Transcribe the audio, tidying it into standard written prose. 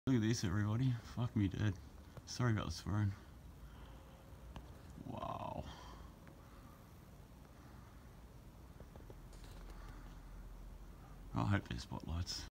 Look at this, everybody. Fuck me dead. Sorry about the swearing. Wow. I hope there's spotlights.